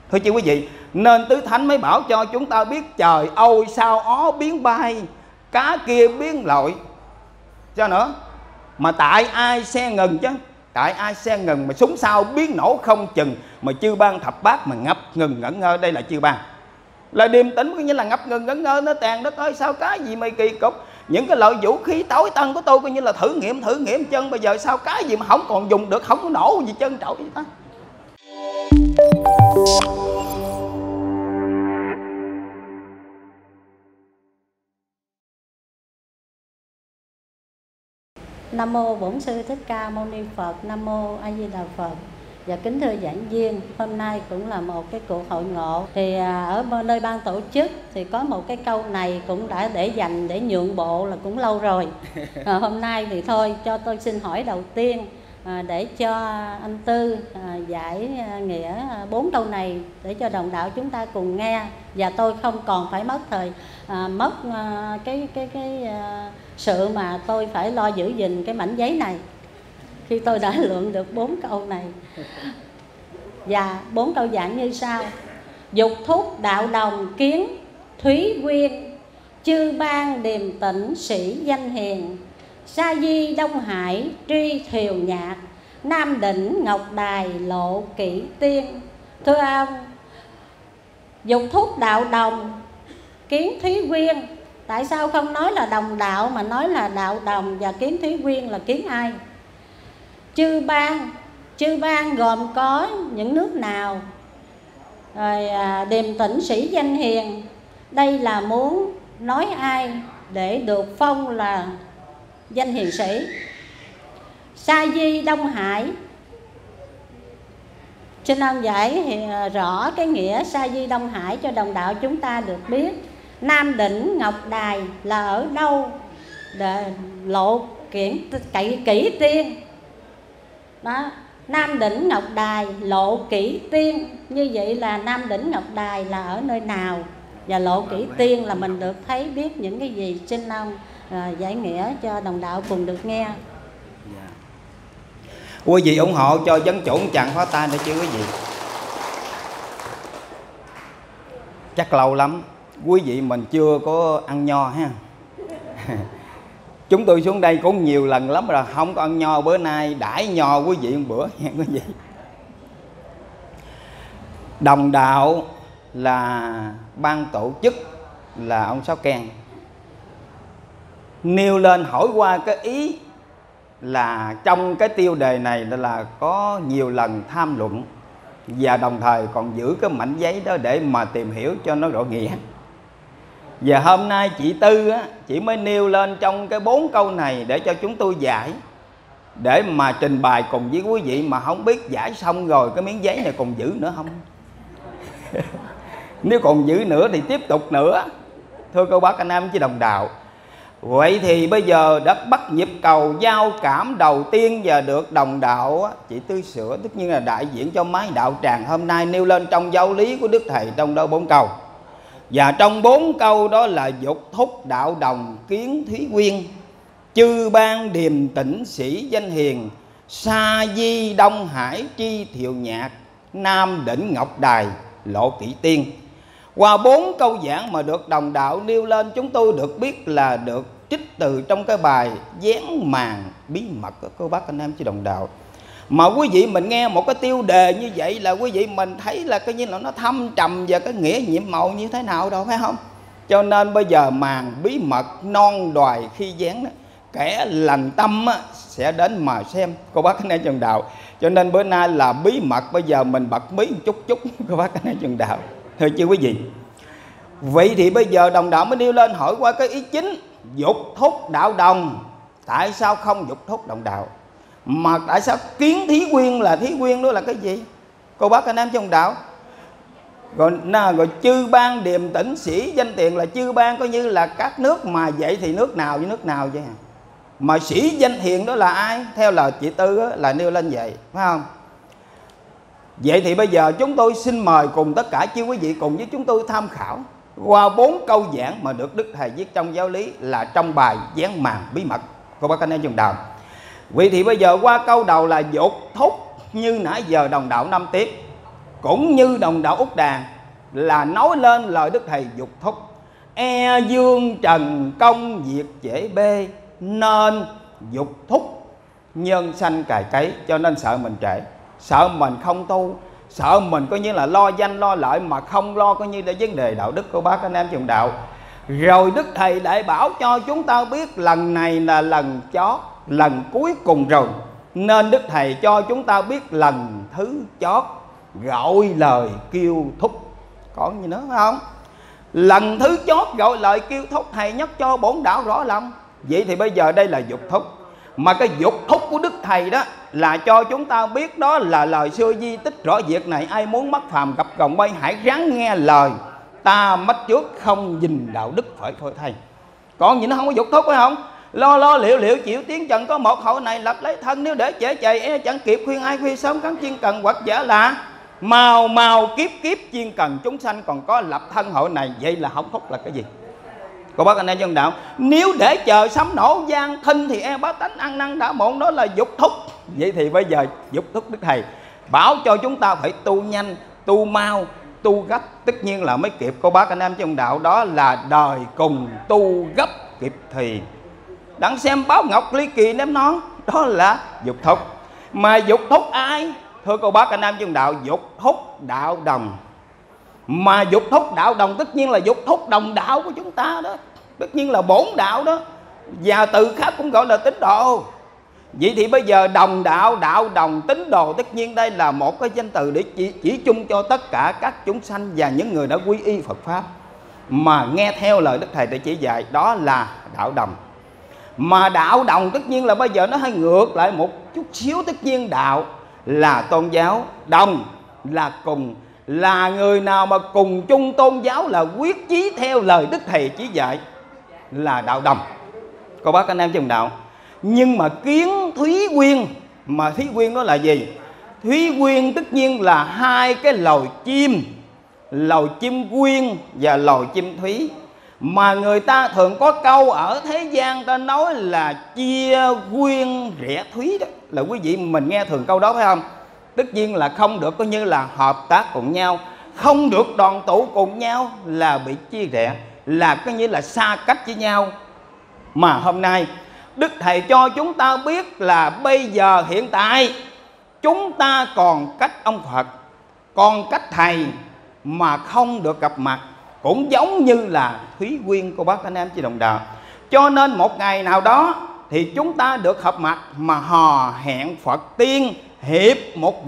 Thôi chứ quý vị, nên Tứ Thánh mới bảo cho chúng ta biết trời ôi sao ó biến bay, cá kia biến lội. Sao nữa? Mà tại ai xe ngừng chứ? Tại ai xe ngừng mà súng sao biến nổ không chừng, mà chư ban thập bát mà ngập ngừng ngẩn ngơ. Đây là chư ban là điềm tĩnh, có nghĩa là ngập ngừng ngẩn ngơ. Nó tàn đất ơi sao cái gì mày kỳ cục. Những cái loại vũ khí tối tân của tôi coi như là thử nghiệm chân. Bây giờ sao cái gì mà không còn dùng được, không có nổ gì chân trội vậy ta. Nam mô Bổn Sư Thích Ca Mâu Ni Phật. Nam mô A Di Đà Phật. Và kính thưa giảng viên, hôm nay cũng là một cái cuộc hội ngộ. Thì ở nơi ban tổ chức thì có một cái câu này cũng đã để dành để nhượng bộ là cũng lâu rồi. Hôm nay thì thôi cho tôi xin hỏi đầu tiên để cho anh Tư giải nghĩa 4 câu này để cho đồng đạo chúng ta cùng nghe, và tôi không còn phải mất thời sự mà tôi phải lo giữ gìn cái mảnh giấy này khi tôi đã lượng được 4 câu này. Và 4 câu giảng như sau: dục thúc đạo đồng kiến thúy quyên, chư ban điềm tĩnh sĩ danh hiền, sa di đông hải tri thiều nhạc, nam đỉnh ngọc đài lộ kỷ tiên. Thưa ông, dục thúc đạo đồng kiến thúy quyên, tại sao không nói là đồng đạo mà nói là đạo đồng? Và kiến thúy quyên là kiến ai? Chư ban gồm có những nước nào? Rồi điềm tĩnh sĩ danh hiền, đây là muốn nói ai để được phong là danh hiền sĩ. Sa di đông hải, xin ông giải rõ cái nghĩa sa di đông hải cho đồng đạo chúng ta được biết. Nam đỉnh ngọc đài là ở đâu? Lộ kỷ tiên đó. Nam đỉnh ngọc đài lộ kỷ tiên, như vậy là nam đỉnh ngọc đài là ở nơi nào, và lộ kỷ tiên là mình được thấy biết những cái gì? Xin ông giải nghĩa cho đồng đạo cùng được nghe. Quý vị ủng hộ cho dân chủ chàng phá tay để chứ quý vị. Chắc lâu lắm quý vị mình chưa có ăn nho ha. Chúng tôi xuống đây cũng nhiều lần lắm rồi không có ăn nho, bữa nay đãi nho quý vị một bữa nha quý vị. Đồng đạo là ban tổ chức là ông Sáu Keng nêu lên hỏi qua cái ý là trong cái tiêu đề này là có nhiều lần tham luận, và đồng thời còn giữ cái mảnh giấy đó để mà tìm hiểu cho nó rõ nghĩa. Và hôm nay chị Tư á, chị mới nêu lên trong cái 4 câu này để cho chúng tôi giải, để mà trình bày cùng với quý vị. Mà không biết giải xong rồi cái miếng giấy này còn giữ nữa không? Nếu còn giữ nữa thì tiếp tục nữa. Thưa cô bác anh em chứ đồng đạo, vậy thì bây giờ đã bắt nhịp cầu giao cảm đầu tiên và được đồng đạo á, chị Tư Sữa tất nhiên là đại diện cho máy đạo tràng hôm nay nêu lên trong giáo lý của Đức Thầy trong đó 4 câu. Và trong 4 câu đó là dục thúc đạo đồng kiến thúy quyên, chư ban điềm tĩnh sĩ danh hiền, sa di đông hải tri thiệu nhạc, nam đỉnh ngọc đài lộ kỷ tiên. Qua 4 câu giảng mà được đồng đạo nêu lên, chúng tôi được biết là được trích từ trong cái bài Gián màn bí mật của cô bác anh em chứ đồng đạo. Mà quý vị mình nghe một cái tiêu đề như vậy là quý vị mình thấy là coi như là nó thâm trầm và cái nghĩa nhiệm màu như thế nào đâu, phải không? Cho nên bây giờ màn bí mật non đoài khi gián đó, kẻ lành tâm á, sẽ đến mà xem cô bác anh em trường đạo. Cho nên bữa nay là bí mật, bây giờ mình bật mí một chút cô bác anh em trường đạo. Thưa chứ quý vị, vậy thì bây giờ đồng đạo mới nêu lên hỏi qua cái ý chính dục thúc đạo đồng. Tại sao không dục thúc đồng đạo? Mà tại sao kiến thí quyên là thí quyên đó là cái gì? Cô bác anh em trong đạo. Rồi chư ban điềm tĩnh sĩ danh tiền là chư ban coi như là các nước, mà vậy thì nước nào với nước nào vậy? Mà sĩ danh hiền đó là ai? Theo lời chị Tư á, là nêu lên vậy, phải không? Vậy thì bây giờ chúng tôi xin mời cùng tất cả chư quý vị cùng với chúng tôi tham khảo qua 4 câu giảng mà được Đức Thầy viết trong giáo lý là trong bài Gián màn bí mật. Cô bác anh em trường đạo. Vậy thì bây giờ qua câu đầu là dục thúc, như nãy giờ đồng đạo năm tiếp. cũng như đồng đạo Úc Đàn là nói lên lời Đức Thầy dục thúc: e dương trần công việc trễ bê, nên dục thúc nhân sanh cài cấy. Cho nên sợ mình trễ, sợ mình không tu, sợ mình coi như là lo danh lo lợi mà không lo coi như là vấn đề đạo đức của bác anh em trong đạo. Rồi Đức Thầy lại bảo cho chúng ta biết lần này là lần chót, lần cuối cùng rồi, nên Đức Thầy cho chúng ta biết lần thứ chót gọi lời kêu thúc. Còn gì nữa phải không? Lần thứ chót gọi lời kêu thúc, Thầy nhắc cho bổn đạo rõ lòng. Vậy thì bây giờ đây là dục thúc. Mà cái dục thúc của Đức Thầy đó là cho chúng ta biết đó là lời xưa di tích rõ việc này: ai muốn mắc phàm gặp gồng bay, hãy ráng nghe lời ta mất trước, không nhìn đạo đức phải thôi thầy. Còn gì nó không có dục thúc phải không? Lo liệu chịu tiếng trần có một hậu này lập lấy thân, nếu để trễ chạy e chẳng kịp, khuyên ai khuyên sớm cắn chiên cần, hoặc giả là màu kiếp chiên cần chúng sanh còn có lập thân hội này. Vậy là không thúc là cái gì? Cô bác anh em trong đạo, nếu để chờ sấm nổ gian thinh thì e bá tánh ăn năn đã muộn, đó là dục thúc. Vậy thì bây giờ dục thúc Đức Thầy bảo cho chúng ta phải tu nhanh, tu mau, tu gấp, tất nhiên là mới kịp. Cô bác anh em trong đạo, đó là đời cùng tu gấp kịp thì. Đặng xem báo ngọc ly kỳ ném nón, đó là dục thúc. Mà dục thúc ai? Thưa cô bác anh em trong đạo, dục thúc đạo đồng. Mà dục thúc đạo đồng tất nhiên là dục thúc đồng đạo của chúng ta đó, tất nhiên là bổn đạo đó, và từ khác cũng gọi là tín đồ. Vậy thì bây giờ đồng đạo, đạo đồng, tín đồ, tất nhiên đây là một cái danh từ để chỉ chung cho tất cả các chúng sanh và những người đã quy y Phật Pháp mà nghe theo lời Đức Thầy để chỉ dạy, đó là đạo đồng. Mà đạo đồng tất nhiên là bây giờ nó hơi ngược lại một chút xíu. Tất nhiên đạo là tôn giáo, đồng là cùng, là người nào mà cùng chung tôn giáo, là quyết chí theo lời Đức Thầy chỉ dạy, là đạo đồng. Cô bác anh em trong đạo. Nhưng mà kiến thúy quyên, mà thúy quyên đó là gì? Thúy quyên tất nhiên là hai cái loài chim, loài chim quyên và loài chim thúy. Mà người ta thường có câu ở thế gian ta nói là chia quyên rẽ thúy đó, là quý vị mình nghe thường câu đó phải không? Tất nhiên là không được coi như là hợp tác cùng nhau, không được đoàn tụ cùng nhau, là bị chia rẽ, là coi như là xa cách với nhau. Mà hôm nay Đức Thầy cho chúng ta biết là bây giờ hiện tại chúng ta còn cách ông Phật, còn cách Thầy mà không được gặp mặt, cũng giống như là thúy quyên cô bác anh em chị đồng đạo. Cho nên một ngày nào đó thì chúng ta được hợp mặt, mà hò hẹn Phật tiên hiệp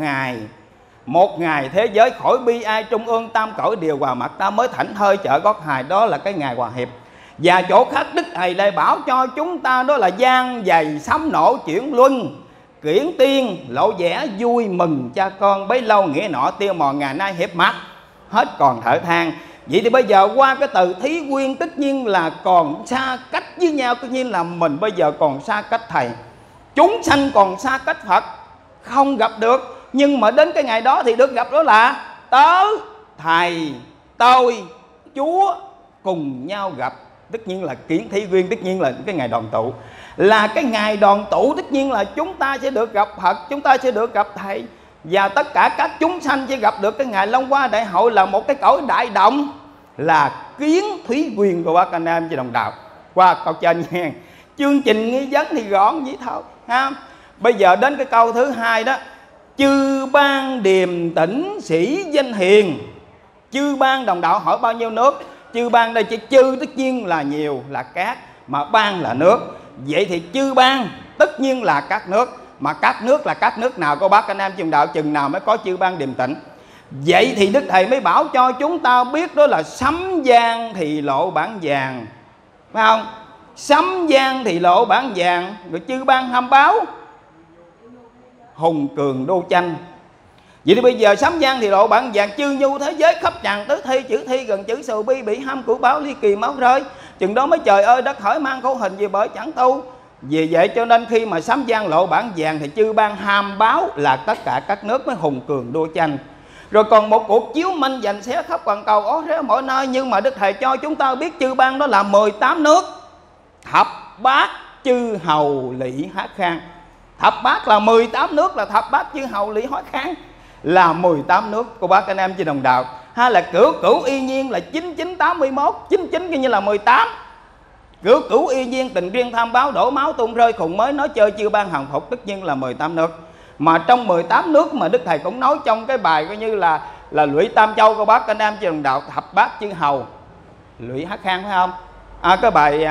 một ngày thế giới khỏi bi ai, trung ương tam cõi đều hòa mặt, ta mới thảnh thơi chợ gót hài, đó là cái ngày hòa hiệp. Và chỗ khác Đức Thầy lại bảo cho chúng ta đó là gian dày sấm nổ chuyển luân, kiển tiên lộ vẻ vui mừng cha con, bấy lâu nghĩa nọ tiêu mò ngày nay hiệp mặt, hết còn thở than. Vậy thì bây giờ qua cái từ thí quyên tất nhiên là còn xa cách với nhau, tất nhiên là mình bây giờ còn xa cách Thầy, chúng sanh còn xa cách Phật, không gặp được. Nhưng mà đến cái ngày đó thì được gặp, đó là tớ Thầy tôi Chúa cùng nhau gặp. Tất nhiên là kiến thí quyên, tất nhiên là cái ngày đoàn tụ, là cái ngày đoàn tụ. Tất nhiên là chúng ta sẽ được gặp Phật, chúng ta sẽ được gặp Thầy, và tất cả các chúng sanh sẽ gặp được cái ngày Long Hoa Đại Hội, là một cái cõi đại động, là kiến thúy quyên của bác anh em chị đồng đạo. Qua câu trên nha, chương trình nghi vấn thì gọn vậy thôi ha. Bây giờ đến cái câu thứ hai đó: chư ban điềm tĩnh sĩ danh hiền. Chư ban đồng đạo hỏi bao nhiêu nước? Chư ban đây chỉ chư tất nhiên là nhiều, là cát, mà ban là nước. Vậy thì chư ban tất nhiên là các nước, mà các nước là các nước nào cô bác anh em chừng đạo, chừng nào mới có chư ban điềm tĩnh? Vậy thì Đức Thầy mới bảo cho chúng ta biết đó là sấm giang thì lộ bản vàng, phải không? Sấm giang thì lộ bản vàng, rồi chư ban hâm báo hùng cường đô tranh. Vậy thì bây giờ sấm giang thì lộ bản vàng, chư nhu thế giới khắp tràn tứ thi, chữ thi gần chữ sầu bi bị ham của báo ly kỳ máu rơi, chừng đó mới trời ơi đất hỡi mang khổ hình vì bởi chẳng tu. Vì vậy cho nên khi mà sấm giang lộ bản vàng thì chư ban ham báo là tất cả các nước mới hùng cường đua tranh. Rồi còn một cuộc chiếu minh dành xé khắp toàn cầu ó ré mọi nơi, nhưng mà Đức Thầy cho chúng ta biết chư ban đó là 18 nước, thập bát chư hầu lỵ hát khang. Thập bát là 18 nước, là thập bát chư hầu lỵ hát khang. là 18 nước cô bác anh em chị đồng đạo, hay là cửu cửu y nhiên là 9981, 99 coi như là 18. Cửu cửu y nhiên tình duyên tham báo đổ máu tung rơi khùng mới nói chơi chưa ban hằng phục, tất nhiên là 18 nước. Mà trong 18 nước mà Đức Thầy cũng nói trong cái bài coi như là Lũy Tam Châu cô bác anh em chị đồng đạo, thập bát chư hầu Lũy Hát Khang phải không? Cái bài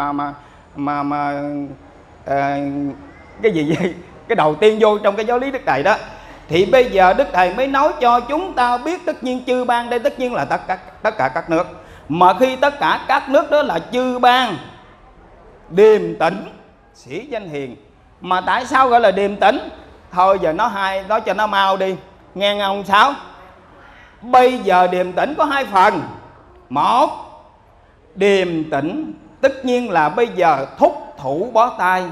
cái gì vậy? Cái đầu tiên vô trong cái giáo lý Đức Thầy đó. Thì bây giờ Đức Thầy mới nói cho chúng ta biết, tất nhiên chư bang đây tất nhiên là tất cả các nước. Mà khi tất cả các nước đó là chư bang điềm tĩnh sĩ danh hiền. Mà tại sao gọi là điềm tĩnh? Thôi giờ nói cho nó mau đi, nghe ông Sáu. Bây giờ điềm tĩnh có hai phần. Một, điềm tĩnh tất nhiên là bây giờ thúc thủ bó tay.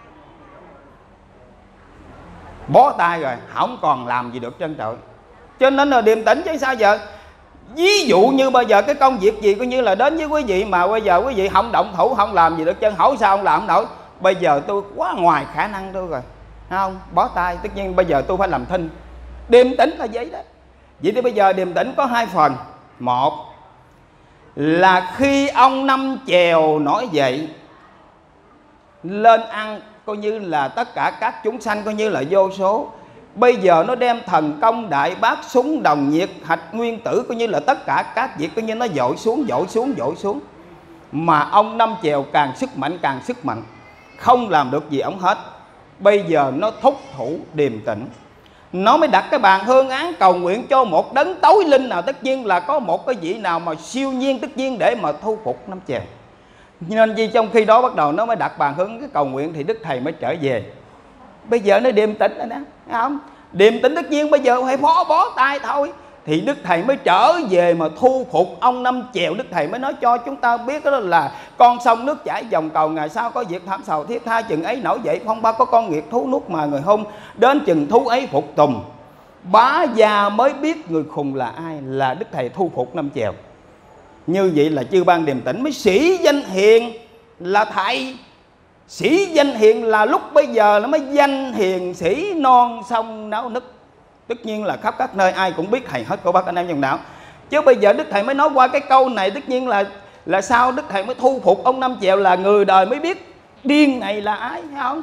Bó tay rồi, không còn làm gì được trơn trọi. Cho nên là điềm tĩnh chứ sao giờ. Ví dụ như bây giờ cái công việc gì coi như là đến với quý vị mà bây giờ quý vị không động thủ, không làm gì được chân, hỏi sao không làm không nổi. Bây giờ tôi quá ngoài khả năng tôi rồi, không, bó tay, tất nhiên bây giờ tôi phải làm thinh. Điềm tĩnh là vậy đó. Vậy thì bây giờ điềm tĩnh có hai phần. Một là khi ông Năm Chèo nổi dậy lên ăn, coi như là tất cả các chúng sanh coi như là vô số. Bây giờ nó đem thần công đại bác súng đồng nhiệt hạch nguyên tử, coi như là tất cả các việc coi như nó dội xuống, dội xuống, dội xuống. Mà ông Năm Chèo càng sức mạnh, không làm được gì ông hết. Bây giờ nó thúc thủ điềm tĩnh, nó mới đặt cái bàn hương án cầu nguyện cho một đấng tối linh nào. Tất nhiên là có một cái vị nào mà siêu nhiên tất nhiên để mà thu phục Năm Chèo. Nên vì trong khi đó bắt đầu nó mới đặt bàn hương cái cầu nguyện thì Đức Thầy mới trở về. Bây giờ nó điềm tĩnh rồi đó, thấy không? Điềm tĩnh tất nhiên bây giờ phải bó tay thôi. Thì Đức Thầy mới trở về mà thu phục ông Năm Chèo. Đức Thầy mới nói cho chúng ta biết đó là con sông nước chảy dòng cầu, ngày sau có việc thảm sầu thiết tha, chừng ấy nổi dậy phong ba, có con nghiệt thú nuốt mà người hung, đến chừng thú ấy phục tùng. Bá gia mới biết người khùng là ai, là Đức Thầy thu phục Năm Chèo. Như vậy là chư ban điềm tĩnh mới sĩ danh hiền là thầy. Sĩ danh hiền là lúc bây giờ nó mới danh hiền sĩ non sông náo nức. Tất nhiên là khắp các nơi ai cũng biết Thầy hết cô bác anh em dòng đạo. Chứ bây giờ Đức Thầy mới nói qua cái câu này, tất nhiên là sao Đức Thầy mới thu phục ông Năm Chèo, là người đời mới biết điên này là ai, thấy không?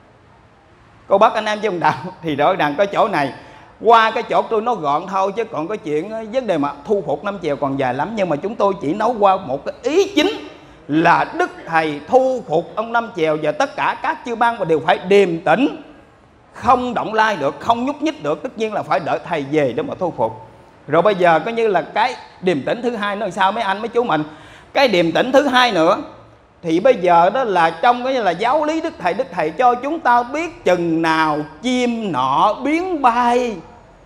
Cô bác anh em dòng đạo thì rõ ràng cái chỗ này, qua cái chỗ tôi nói gọn thôi, chứ còn cái chuyện vấn đề mà thu phục Năm Chèo còn dài lắm. Nhưng mà chúng tôi chỉ nói qua một cái ý chính là Đức Thầy thu phục ông Năm Chèo, và tất cả các chư ban đều phải điềm tĩnh, không động lai được, không nhúc nhích được. Tất nhiên là phải đợi Thầy về để mà thu phục. Rồi bây giờ coi như là cái điềm tĩnh thứ hai nó làm sao mấy anh mấy chú mình. Cái điềm tĩnh thứ hai nữa thì bây giờ đó là trong cái là giáo lý Đức Thầy cho chúng ta biết chừng nào chim nọ biến bay,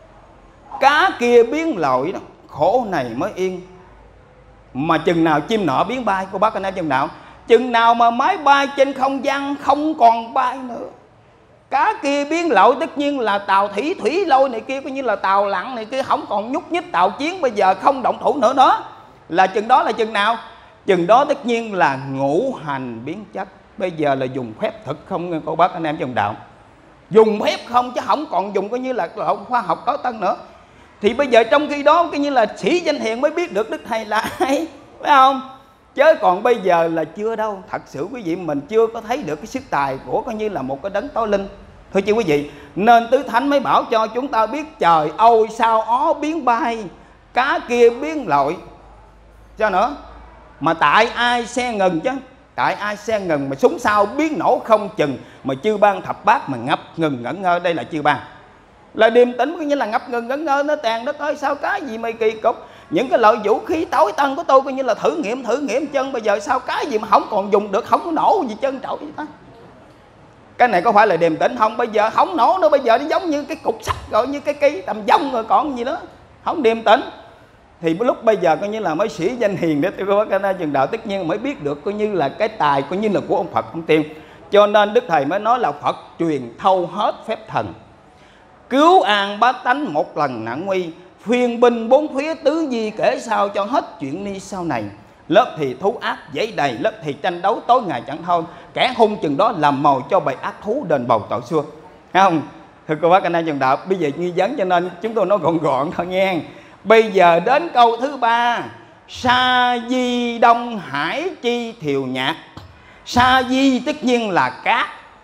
cá kia biến lội đó, khổ này mới yên. Mà chừng nào chim nọ biến bay cô bác anh em chừng nào, chừng nào mà máy bay trên không gian không còn bay nữa, cá kia biến lội, tất nhiên là tàu thủy lôi này kia, coi như là tàu lặn này kia không còn nhúc nhích, tàu chiến bây giờ không động thủ nữa đó, là chừng đó là chừng nào? Chừng đó tất nhiên là ngũ hành biến chất. Bây giờ là dùng phép thực không cô bác anh em trong đạo, dùng phép không chứ không còn dùng coi như là khoa học có tân nữa. Thì bây giờ trong khi đó coi như là sĩ danh hiền mới biết được Đức Thầy là ai, phải không? Chứ còn bây giờ là chưa đâu. Thật sự quý vị mình chưa có thấy được cái sức tài của coi như là một cái đấng tối linh. Thôi chứ quý vị, nên Tứ Thánh mới bảo cho chúng ta biết trời ôi sao ó biến bay, cá kia biến lội. Sao nữa? Mà tại ai xe ngừng chứ, tại ai xe ngừng mà súng sao biến nổ không chừng, mà chư ban thập bát mà ngập ngừng ngẩn ngơ. Đây là chư ban là điềm tĩnh, coi như là ngập ngừng ngẩn ngơ. Nó tàn đất ơi sao cái gì mày kỳ cục. Những cái loại vũ khí tối tân của tôi coi như là thử nghiệm chân. Bây giờ sao cái gì mà không còn dùng được, không có nổ gì chân trội vậy đó. Cái này có phải là điềm tĩnh không? Bây giờ không nổ nữa, bây giờ nó giống như cái cục sắt rồi, như cái cây tầm dông rồi còn gì nữa, không điềm tĩnh. Thì lúc bây giờ coi như là mới sĩ danh hiền để tôi có cái chừng đạo, tất nhiên mới biết được coi như là cái tài coi như là của ông Phật ông Tiên. Cho nên Đức Thầy mới nói là Phật truyền thâu hết phép thần, cứu an bá tánh một lần nạn nguy, phiên binh bốn phía tứ di kể sao cho hết chuyện ni sau này. Lớp thì thú ác dãy đầy, lớp thì tranh đấu tối ngày chẳng thôi, kẻ hung chừng đó làm mồi cho bầy ác thú đền bầu tội xưa, thấy không? Thưa cô bác anh em trong đạo, bây giờ nghi vấn cho nên chúng tôi nói gọn gọn thôi nghe. Bây giờ đến câu thứ 3. Sa di đông hải chi thiều nhạc. Sa di tất nhiên là cát,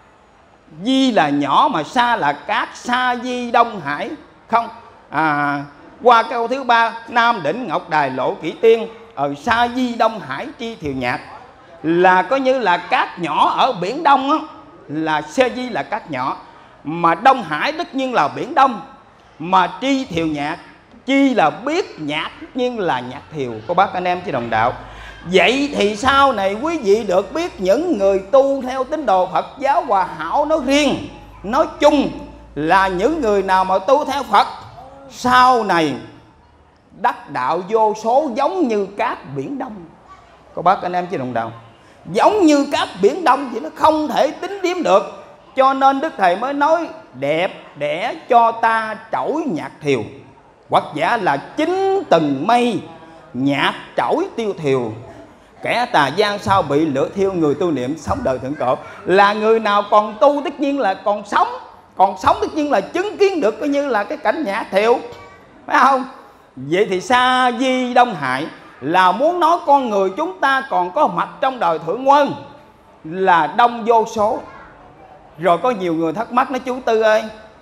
di là nhỏ mà sa là cát. Sa di đông hải không. Qua câu thứ 3, Nam đỉnh ngọc đài lộ kỷ tiên. Sa di đông hải chi thiều nhạc là có như là cát nhỏ ở biển Đông á, là sa di là cát nhỏ, mà Đông Hải tất nhiên là biển Đông, mà tri thiều nhạc, chi là biết, nhạc tất nhiên là nhạc thiều. Cô bác anh em chứ đồng đạo. Vậy thì sau này quý vị được biết những người tu theo tín đồ Phật giáo Hòa Hảo nói riêng, nói chung là những người nào mà tu theo Phật sau này đắc đạo vô số giống như cát biển Đông. Cô bác anh em chứ đồng đạo, giống như cát biển Đông thì nó không thể tính điếm được. Cho nên Đức Thầy mới nói đẹp đẽ cho ta trỗi nhạc thiều, hoặc giả là chính từng mây nhạc trỗi tiêu thiều. Kẻ tà gian sao bị lửa thiêu, người tu niệm sống đời thượng cổ. Là người nào còn tu tất nhiên là còn sống tất nhiên là chứng kiến được coi như là cái cảnh nhạc thiều, phải không? Vậy thì sa di đông hải là muốn nói con người chúng ta còn có mặt trong đời thượng quân là đông vô số. Rồi có nhiều người thắc mắc nói chú Tư ơi,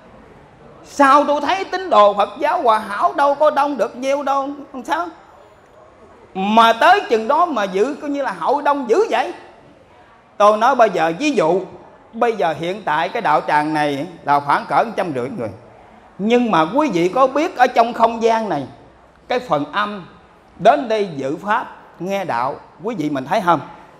sao tôi thấy tín đồ Phật giáo Hòa Hảo đâu có đông được nhiêu đâu, sao mà tới chừng đó mà giữ coi như là hội đông dữ vậy? Tôi nói bây giờ ví dụ, bây giờ hiện tại cái đạo tràng này là khoảng cỡ 150 người, nhưng mà quý vị có biết ở trong không gian này cái phần âm đến đây dự pháp nghe đạo, quý vị mình thấy không?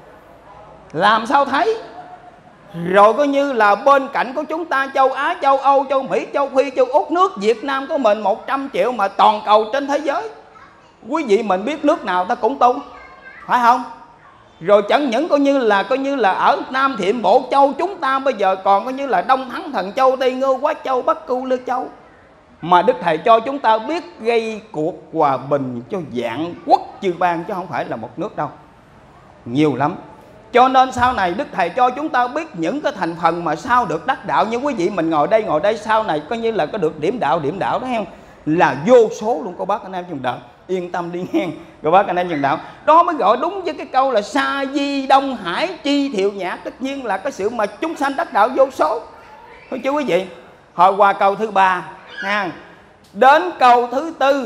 Làm sao thấy? Rồi coi như là bên cạnh của chúng ta châu Á, châu Âu, châu Mỹ, châu Phi, châu Úc, nước Việt Nam của mình 100 triệu mà toàn cầu trên thế giới. Quý vị mình biết nước nào ta cũng tu, phải không? Rồi chẳng những coi như là ở Nam Thiệm Bộ Châu chúng ta bây giờ còn coi như là Đông Thắng Thần Châu, Tây Ngưu Quá Châu, Bắc Cưu Lư Châu. Mà Đức Thầy cho chúng ta biết gây cuộc hòa bình cho vạn quốc chư bang, chứ không phải là một nước đâu, nhiều lắm. Cho nên sau này Đức Thầy cho chúng ta biết những cái thành phần mà sao được đắc đạo. Như quý vị mình ngồi đây sau này coi như là có được điểm đạo đó không? Là vô số luôn cô bác anh em trong đạo. Yên tâm đi nghe cô bác anh em trong đạo. Đó mới gọi đúng với cái câu là sa di đông hải chi thiệu nhạc. Tất nhiên là cái sự mà chúng sanh đắc đạo vô số. Thôi chứ quý vị. Hồi qua câu thứ 3 nha. Đến câu thứ 4,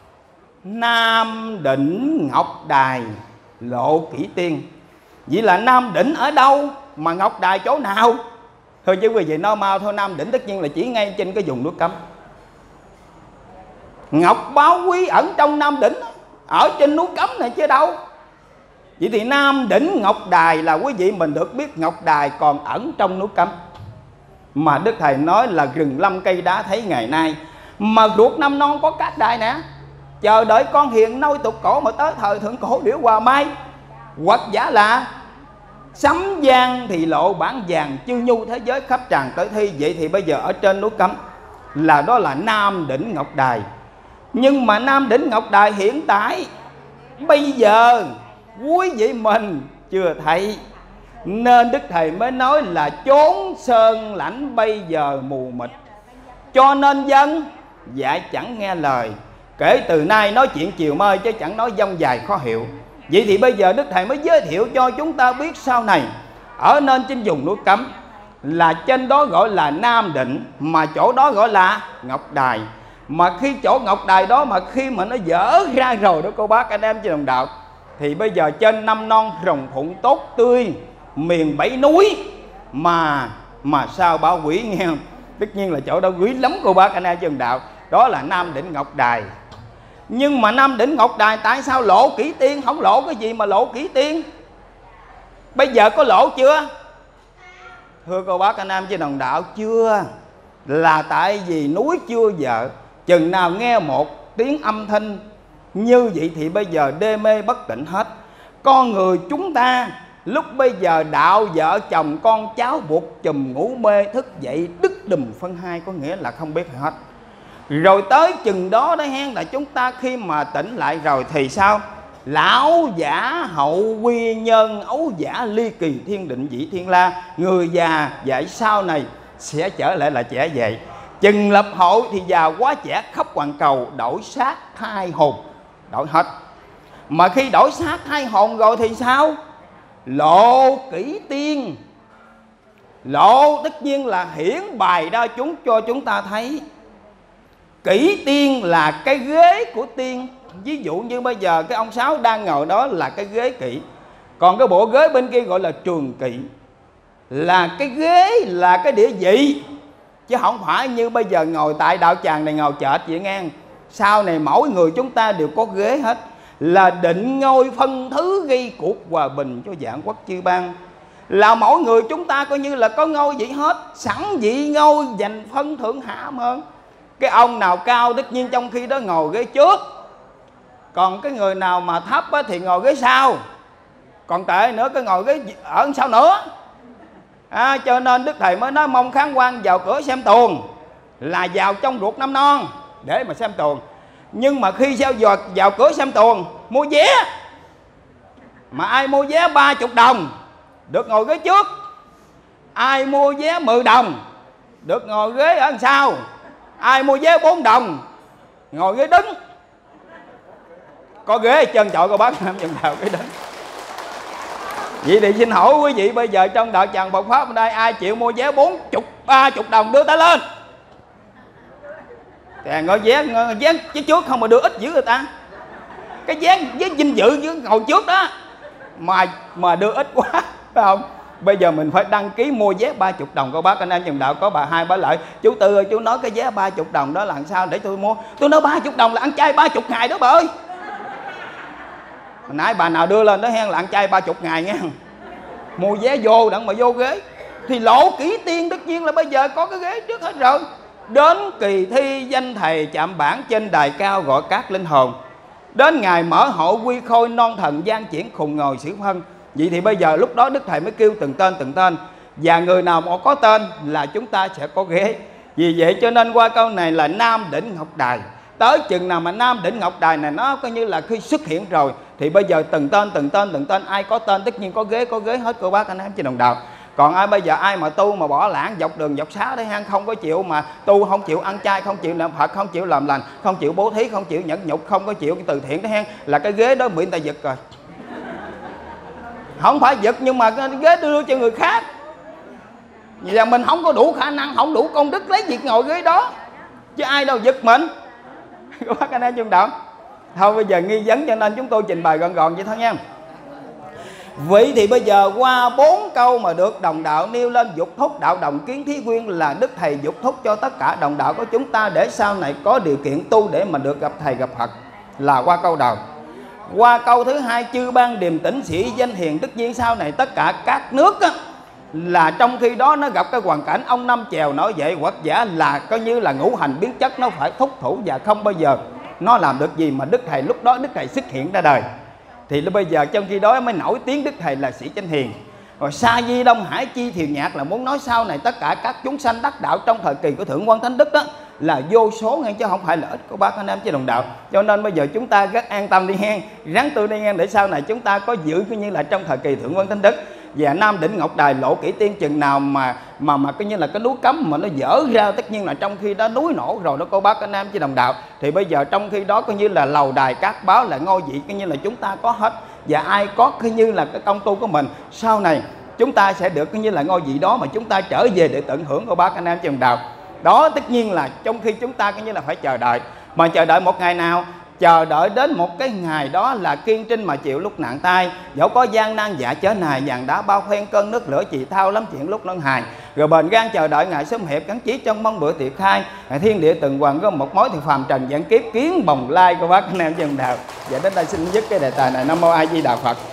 Nam đỉnh ngọc đài lộ kỷ tiên. Vậy là Nam đỉnh ở đâu mà ngọc đài chỗ nào? Thôi chứ quý vị nói mau thôi, Nam đỉnh tất nhiên là chỉ ngay trên cái vùng nước cấm. Ngọc báo quý ẩn trong Nam đỉnh, ở trên núi cấm này chứ đâu. Vậy thì Nam đỉnh ngọc đài là quý vị mình được biết ngọc đài còn ẩn trong núi cấm. Mà Đức Thầy nói là rừng lâm cây đá thấy ngày nay. Mà ruột năm non có cát đài nè, chờ đợi con hiền nôi tục cổ mà tới thời thượng cổ điểu hòa mai. Hoặc giả là sấm giang thì lộ bản vàng, chư nhu thế giới khắp tràn tới thi. Vậy thì bây giờ ở trên núi cấm là đó là Nam đỉnh ngọc đài. Nhưng mà Nam đỉnh ngọc đài hiện tại bây giờ quý vị mình chưa thấy, nên Đức Thầy mới nói là chốn sơn lãnh bây giờ mù mịt. Cho nên dân dạy chẳng nghe lời, kể từ nay nói chuyện chiều mơi chứ chẳng nói dông dài khó hiểu. Vậy thì bây giờ Đức Thầy mới giới thiệu cho chúng ta biết sau này ở nên trên vùng núi cấm là trên đó gọi là Nam đỉnh, mà chỗ đó gọi là ngọc đài. Mà khi chỗ ngọc đài đó mà khi mà nó dở ra rồi đó cô bác anh em trên đồng đạo, thì bây giờ trên năm non rồng phụng tốt tươi miền 7 núi mà sao báo quý nghe không? Tất nhiên là chỗ đó quý lắm cô bác anh em trên đồng đạo. Đó là Nam đỉnh ngọc đài. Nhưng mà Nam đỉnh ngọc đài tại sao lộ kỷ tiên? Không lộ cái gì mà lộ kỷ tiên? Bây giờ có lộ chưa? Thưa cô bác anh em trên đồng đạo, chưa. Là tại vì núi chưa vợ. Chừng nào nghe một tiếng âm thanh như vậy thì bây giờ đê mê bất tỉnh hết. Con người chúng ta lúc bây giờ đạo vợ chồng con cháu buộc chùm ngủ mê, thức dậy đứt đùm phân hai, có nghĩa là không biết hết. Rồi tới chừng đó đó hen, là chúng ta khi mà tỉnh lại rồi thì sao? Lão giả hậu quy nhân, ấu giả ly kỳ thiên định dĩ thiên la. Người già dạy sau này sẽ trở lại là trẻ vậy. Chừng lập hội thì già quá trẻ khắp hoàn cầu, đổi xác thay hồn, đổi hết. Mà khi đổi xác thay hồn rồi thì sao? Lộ kỷ tiên. Lộ tất nhiên là hiển bày ra cho chúng ta thấy. Kỷ tiên là cái ghế của tiên. Ví dụ như bây giờ cái ông Sáu đang ngồi đó là cái ghế kỷ. Còn cái bộ ghế bên kia gọi là trường kỷ. Là cái ghế, là cái địa vị. Chứ không phải như bây giờ ngồi tại đạo tràng này ngồi chệch vậy nghe. Sau này mỗi người chúng ta đều có ghế hết. Là định ngôi phân thứ gây cuộc hòa bình cho vạn quốc chư bang. Là mỗi người chúng ta coi như là có ngôi vậy hết. Sẵn vị ngôi dành phân thượng hạ hơn. Cái ông nào cao tất nhiên trong khi đó ngồi ghế trước. Còn cái người nào mà thấp thì ngồi ghế sau. Còn tệ nữa cái ngồi ghế ở sau nữa. Cho nên Đức Thầy mới nói mong khán quan vào cửa xem tuồng là vào trong ruột năm non để mà xem tuồng. Nhưng mà khi vào cửa xem tuồng mua vé, mà ai mua vé 30 đồng được ngồi ghế trước, ai mua vé 10 đồng được ngồi ghế ở đằng sau, ai mua vé 4 đồng ngồi ghế đứng. Có ghế chân chọi cô bác Nam Dần Đào cái đứng. Vậy thì xin hỏi quý vị bây giờ trong đạo tràng Phật Pháp ở đây ai chịu mua vé 40, 30 đồng đưa tay lên. Thì ngồi vé chứ trước không mà đưa ít dữ người ta. Cái vé với vinh dự với ngồi trước đó mà đưa ít quá, phải không? Bây giờ mình phải đăng ký mua vé 30 đồng. Cô bác anh em Dần Đạo có bà hai bà lợi: chú Tư ơi, chú nói cái vé 30 đồng đó là làm sao để tôi mua? Tôi nói 30 đồng là ăn chay 30 ngày đó bà ơi. Hồi nãy bà nào đưa lên đó hen là ăn chay 30 ngày nha. Mua vé vô đặng mà vô ghế. Thì lộ kỷ tiên tất nhiên là bây giờ có cái ghế trước hết rồi. Đến kỳ thi danh thầy chạm bảng trên đài cao gọi các linh hồn. Đến ngày mở hội quy khôi non thần gian chuyển khùng ngồi xử phân. Vậy thì bây giờ lúc đó Đức Thầy mới kêu từng tên. Và người nào mà có tên là chúng ta sẽ có ghế. Vì vậy cho nên qua câu này là Nam Đỉnh Ngọc Đài. Tới chừng nào mà Nam Đỉnh Ngọc Đài này nó coi như là khi xuất hiện rồi thì bây giờ từng tên ai có tên tất nhiên có ghế hết cô bác anh em trên đồng đạo. Còn ai bây giờ ai mà tu mà bỏ lãng dọc đường dọc xá đấy hang, không có chịu mà tu, không chịu ăn chay, không chịu niệm Phật, không chịu làm lành, không chịu bố thí, không chịu nhẫn nhục, không có chịu cái từ thiện đấy hang, là cái ghế đó bị người ta giật rồi. Không phải giật nhưng mà cái ghế đưa cho người khác. Vậy là mình không có đủ khả năng, không đủ công đức lấy việc ngồi ghế đó. Chứ ai đâu giật mình. Các bác anh em trong đạo. Thôi bây giờ nghi vấn cho nên chúng tôi trình bày gọn vậy thôi nha. Vậy thì bây giờ qua 4 câu mà được đồng đạo nêu lên dục thúc đạo đồng kiến thí nguyên là Đức Thầy dục thúc cho tất cả đồng đạo của chúng ta để sau này có điều kiện tu để mà được gặp Thầy gặp Phật, là qua câu đầu. Qua câu thứ hai chư ban điềm tĩnh sĩ danh hiền, tất nhiên sau này tất cả các nước á, là trong khi đó nó gặp cái hoàn cảnh ông Năm Chèo nổi dậy hoặc giả là coi như là ngũ hành biến chất, nó phải thúc thủ và không bao giờ nó làm được gì mà Đức Thầy lúc đó Đức Thầy xuất hiện ra đời. Thì bây giờ trong khi đó mới nổi tiếng Đức Thầy là sĩ chánh hiền. Rồi Sa Di Đông Hải Chi Thiều Nhạc là muốn nói sau này tất cả các chúng sanh đắc đạo trong thời kỳ của Thượng Quan Thánh Đức đó là vô số nghe, chứ không phải là ít của bác anh em chứ đồng đạo. Cho nên bây giờ chúng ta rất an tâm đi hen, ráng tu đi hen, để sau này chúng ta có giữ như là trong thời kỳ Thượng Quan Thánh Đức. Và Nam Đỉnh Ngọc Đài lộ kỷ tiên chừng nào mà coi như là cái núi cấm mà nó dở ra, tất nhiên là trong khi đó núi nổ rồi đó cô bác anh em chứ đồng đạo. Thì bây giờ trong khi đó coi như là lầu đài các báo là ngôi vị coi như là chúng ta có hết. Và ai có coi như là cái công tu của mình sau này chúng ta sẽ được coi như là ngôi vị đó mà chúng ta trở về để tận hưởng cô bác anh em chứ đồng đạo. Đó tất nhiên là trong khi chúng ta coi như là phải chờ đợi. Mà chờ đợi một ngày nào? Chờ đợi đến một cái ngày đó là kiên trinh mà chịu lúc nạn tai. Dẫu có gian nan dạ chớ nài, vàng đá bao phen cơn nước lửa chị thao lắm chuyện lúc lân hài. Rồi bền gan chờ đợi ngày sớm hiệp gắn chí trong mong bữa tiệc khai. Thiên địa từng hoàng có một mối thì phàm trần giảng kiếp kiến bồng lai của bác anh em dân đạo. Và đến đây xin dứt cái đề tài này. Nam Mô A Di Đà Phật.